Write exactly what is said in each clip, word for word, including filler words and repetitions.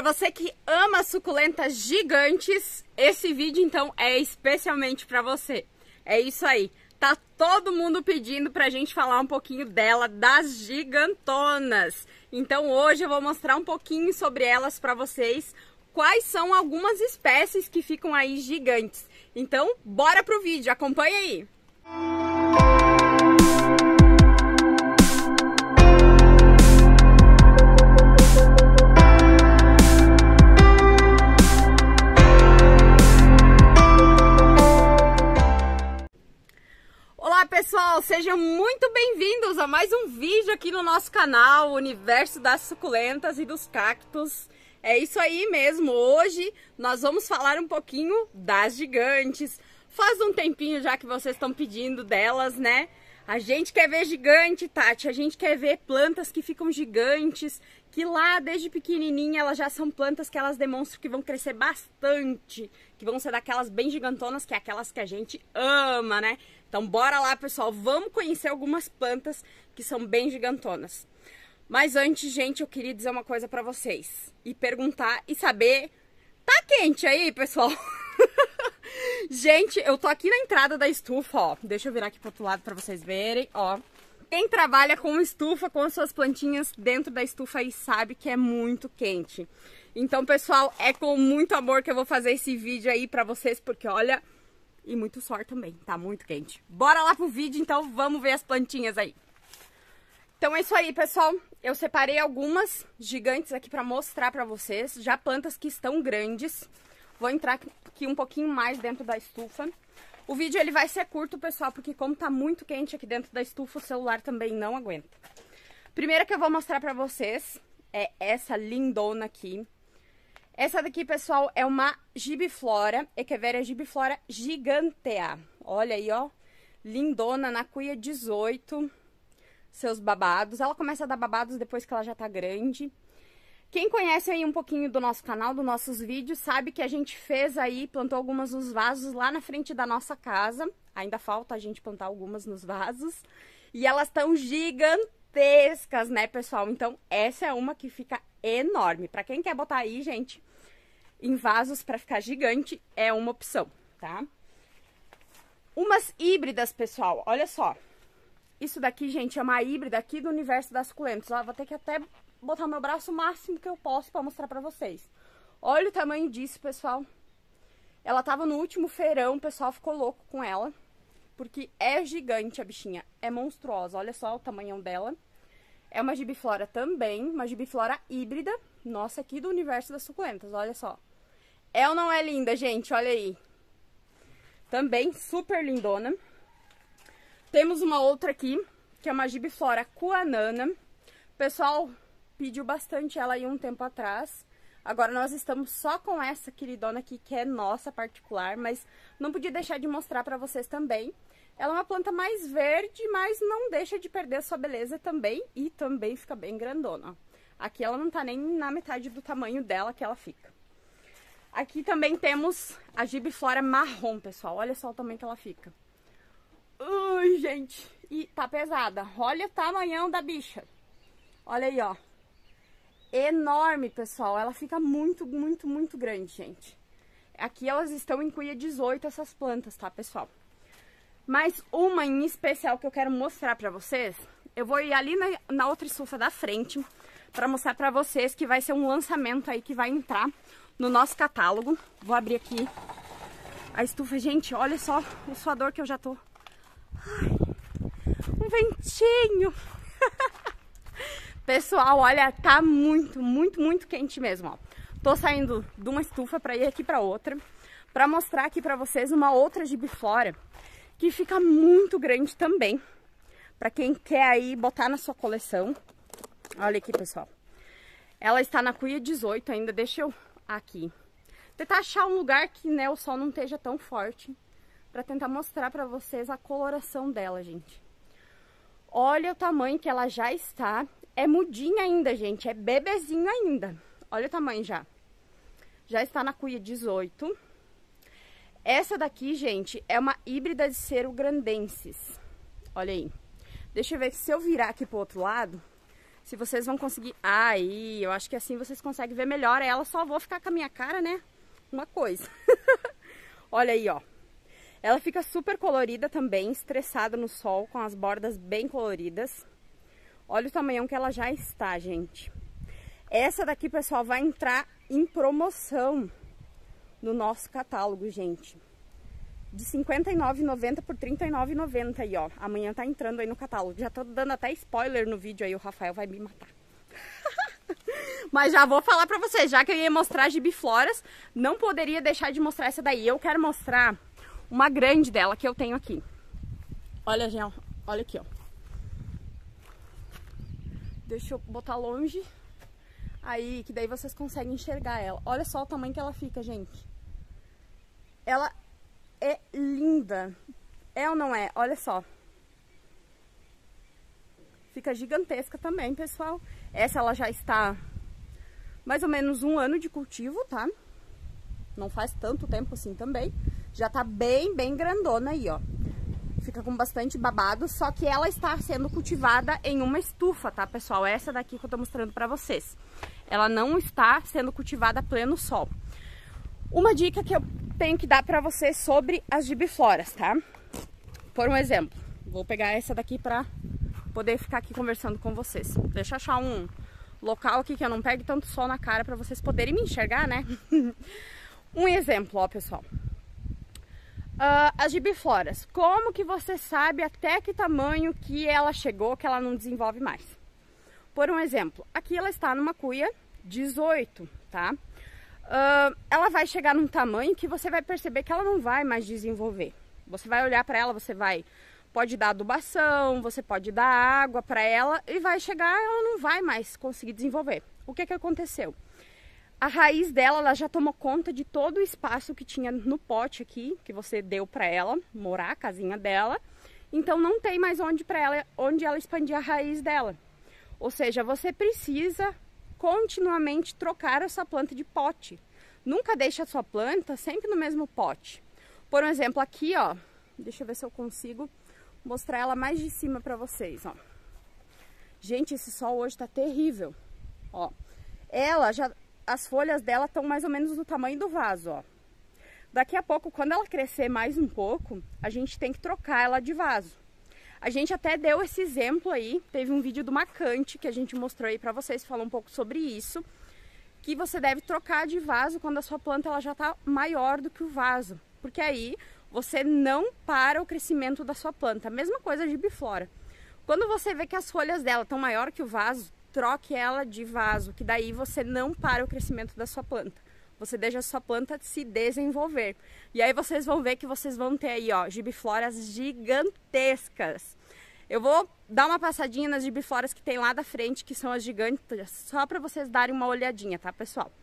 Para você que ama suculentas gigantes, esse vídeo então é especialmente para você. É isso aí. Tá todo mundo pedindo pra gente falar um pouquinho dela, das gigantonas. Então hoje eu vou mostrar um pouquinho sobre elas para vocês, quais são algumas espécies que ficam aí gigantes. Então bora pro vídeo, acompanha aí. Olá pessoal, sejam muito bem-vindos a mais um vídeo aqui no nosso canal, Universo das Suculentas e dos Cactos. É isso aí mesmo, hoje nós vamos falar um pouquinho das gigantes. Faz um tempinho já que vocês estão pedindo delas, né? A gente quer ver gigante, Tati, a gente quer ver plantas que ficam gigantes, que lá desde pequenininha elas já são plantas que elas demonstram que vão crescer bastante, que vão ser daquelas bem gigantonas, que é aquelas que a gente ama, né? Então bora lá, pessoal, vamos conhecer algumas plantas que são bem gigantonas. Mas antes, gente, eu queria dizer uma coisa pra vocês e perguntar e saber, tá quente aí, pessoal? Gente, eu tô aqui na entrada da estufa, ó, deixa eu virar aqui pro outro lado pra vocês verem, ó. Quem trabalha com estufa, com as suas plantinhas dentro da estufa aí sabe que é muito quente. Então, pessoal, é com muito amor que eu vou fazer esse vídeo aí pra vocês, porque olha, e muito suor também, tá muito quente. Bora lá pro vídeo, então, vamos ver as plantinhas aí. Então é isso aí, pessoal, eu separei algumas gigantes aqui pra mostrar pra vocês, já plantas que estão grandes. Vou entrar aqui um pouquinho mais dentro da estufa. O vídeo ele vai ser curto, pessoal, porque como tá muito quente aqui dentro da estufa, o celular também não aguenta. Primeira que eu vou mostrar pra vocês é essa lindona aqui. Essa daqui, pessoal, é uma gibiflora, Echeveria gibiflora gigantea. Olha aí, ó, lindona, na cuia dezoito, seus babados. Ela começa a dar babados depois que ela já tá grande. Quem conhece aí um pouquinho do nosso canal, dos nossos vídeos, sabe que a gente fez aí, plantou algumas nos vasos lá na frente da nossa casa. Ainda falta a gente plantar algumas nos vasos. E elas estão gigantescas, né, pessoal? Então, essa é uma que fica enorme. Pra quem quer botar aí, gente, em vasos pra ficar gigante, é uma opção, tá? Umas híbridas, pessoal, olha só. Isso daqui, gente, é uma híbrida aqui do Universo das Suculentas. Ó, vou ter que até botar meu braço o máximo que eu posso pra mostrar pra vocês. Olha o tamanho disso, pessoal. Ela tava no último feirão, o pessoal ficou louco com ela. Porque é gigante a bichinha, é monstruosa. Olha só o tamanhão dela. É uma gibiflora também, uma gibiflora híbrida. Nossa, aqui do Universo das Suculentas, olha só. É ou não é linda, gente? Olha aí. Também super lindona. Temos uma outra aqui, que é uma gibiflora kuanana. O pessoal pediu bastante ela aí um tempo atrás. Agora nós estamos só com essa queridona aqui, que é nossa particular, mas não podia deixar de mostrar pra vocês também. Ela é uma planta mais verde, mas não deixa de perder a sua beleza também, e também fica bem grandona. Aqui ela não tá nem na metade do tamanho dela que ela fica. Aqui também temos a gibiflora marrom, pessoal. Olha só o tamanho que ela fica. Ui, gente, e tá pesada. Olha o tamanhão da bicha. Olha aí, ó. Enorme, pessoal. Ela fica muito, muito, muito grande, gente. Aqui elas estão em cuia dezoito, essas plantas, tá, pessoal? Mas uma em especial que eu quero mostrar pra vocês, eu vou ir ali na, na outra estufa da frente pra mostrar pra vocês que vai ser um lançamento aí que vai entrar no nosso catálogo. Vou abrir aqui a estufa. Gente, olha só o suador que eu já tô. Ai, um ventinho. Pessoal, olha, tá muito, muito, muito quente mesmo, ó. Tô saindo de uma estufa pra ir aqui pra outra, pra mostrar aqui pra vocês uma outra gibiflora que fica muito grande também, pra quem quer aí botar na sua coleção. Olha aqui, pessoal. Ela está na cuia dezoito ainda, deixa eu aqui. Tentar achar um lugar que, né, o sol não esteja tão forte, pra tentar mostrar pra vocês a coloração dela, gente. Olha o tamanho que ela já está. É mudinha ainda, gente, é bebezinho ainda. Olha o tamanho já. Já está na cuia dezoito. Essa daqui, gente, é uma híbrida de cerugrandensis. Olha aí. Deixa eu ver se eu virar aqui pro outro lado, se vocês vão conseguir... Aí, eu acho que assim vocês conseguem ver melhor ela. Só vou ficar com a minha cara, né? Uma coisa. Olha aí, ó. Ela fica super colorida também, estressada no sol, com as bordas bem coloridas. Olha o tamanhão que ela já está, gente. Essa daqui, pessoal, vai entrar em promoção no nosso catálogo, gente. De cinquenta e nove reais e noventa centavos por trinta e nove reais e noventa centavos aí, ó. Amanhã tá entrando aí no catálogo. Já tô dando até spoiler no vídeo aí, o Rafael vai me matar. Mas já vou falar pra vocês, já que eu ia mostrar gibifloras, não poderia deixar de mostrar essa daí. Eu quero mostrar uma grande dela que eu tenho aqui. Olha, gente, olha aqui, ó. Deixa eu botar longe. Aí, que daí vocês conseguem enxergar ela. Olha só o tamanho que ela fica, gente. Ela é linda. É ou não é? Olha só. Fica gigantesca também, pessoal. Essa ela já está mais ou menos um ano de cultivo, tá? Não faz tanto tempo assim também. Já tá bem, bem grandona aí, ó. Fica com bastante babado, só que ela está sendo cultivada em uma estufa, tá, pessoal? Essa daqui que eu tô mostrando pra vocês. Ela não está sendo cultivada a pleno sol. Uma dica que eu tenho que dar pra vocês sobre as gibifloras, tá? Por um exemplo, vou pegar essa daqui pra poder ficar aqui conversando com vocês. Deixa eu achar um local aqui que eu não pegue tanto sol na cara pra vocês poderem me enxergar, né? Um exemplo, ó, pessoal. Uh, as gibifloras, como que você sabe até que tamanho que ela chegou, que ela não desenvolve mais? Por um exemplo, aqui ela está numa cuia dezoito, tá? Uh, ela vai chegar num tamanho que você vai perceber que ela não vai mais desenvolver. Você vai olhar para ela, você vai, pode dar adubação, você pode dar água para ela e vai chegar, ela não vai mais conseguir desenvolver. O que que aconteceu? A raiz dela, ela já tomou conta de todo o espaço que tinha no pote aqui, que você deu para ela morar, a casinha dela. Então não tem mais onde para ela, onde ela expandir a raiz dela. Ou seja, você precisa continuamente trocar a sua planta de pote. Nunca deixe a sua planta sempre no mesmo pote. Por um exemplo, aqui, ó, deixa eu ver se eu consigo mostrar ela mais de cima para vocês, ó. Gente, esse sol hoje tá terrível, ó. Ela já... As folhas dela estão mais ou menos do tamanho do vaso, ó. Daqui a pouco, quando ela crescer mais um pouco, a gente tem que trocar ela de vaso. A gente até deu esse exemplo aí, teve um vídeo do Macante que a gente mostrou aí pra vocês, falou um pouco sobre isso, que você deve trocar de vaso quando a sua planta ela já tá maior do que o vaso, porque aí você não para o crescimento da sua planta. A mesma coisa de gibiflora. Quando você vê que as folhas dela estão maior que o vaso, troque ela de vaso, que daí você não para o crescimento da sua planta. Você deixa a sua planta se desenvolver. E aí vocês vão ver que vocês vão ter aí, ó, gibifloras gigantescas. Eu vou dar uma passadinha nas gibifloras que tem lá da frente, que são as gigantes, só para vocês darem uma olhadinha, tá, pessoal?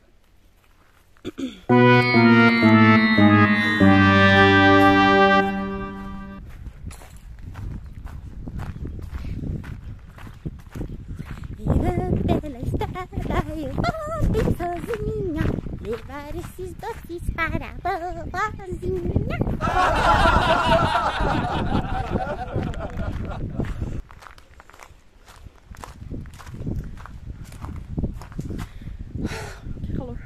Pela estrada eu vou bem sozinha, levar esses doces para a vovozinha. Que calor.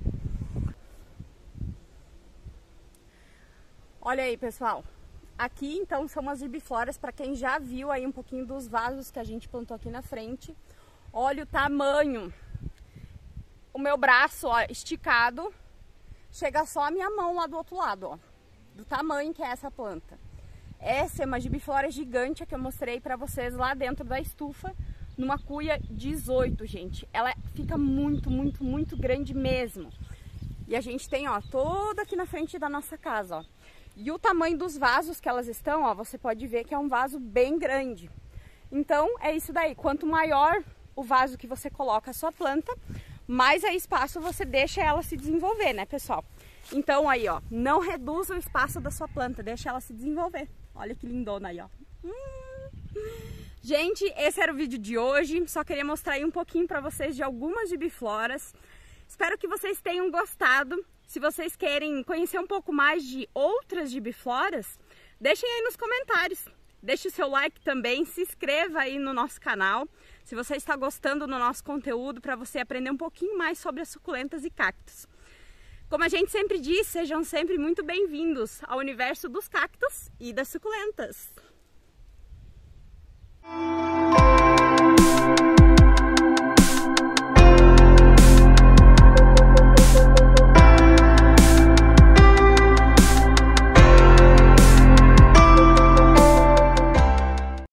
Olha aí, pessoal. Aqui então são as gibifloras, para quem já viu aí um pouquinho dos vasos que a gente plantou aqui na frente. Olha o tamanho. O meu braço, ó, esticado, chega só a minha mão lá do outro lado, ó, do tamanho que é essa planta. Essa é uma gibiflora gigante que eu mostrei pra vocês lá dentro da estufa, numa cuia dezoito, gente. Ela fica muito, muito, muito grande mesmo. E a gente tem, ó, toda aqui na frente da nossa casa, ó. E o tamanho dos vasos que elas estão, ó, você pode ver que é um vaso bem grande. Então, é isso daí. Quanto maior o vaso que você coloca a sua planta, mais aí espaço você deixa ela se desenvolver, né, pessoal? Então aí, ó, não reduza o espaço da sua planta, deixa ela se desenvolver. Olha que lindona aí, ó. Hum. Gente, esse era o vídeo de hoje. Só queria mostrar aí um pouquinho pra vocês de algumas gibifloras. Espero que vocês tenham gostado. Se vocês querem conhecer um pouco mais de outras gibifloras, deixem aí nos comentários. Deixe o seu like também, se inscreva aí no nosso canal. se você está gostando do nosso conteúdo, para você aprender um pouquinho mais sobre as suculentas e cactos. Como a gente sempre diz, sejam sempre muito bem-vindos ao universo dos cactos e das suculentas.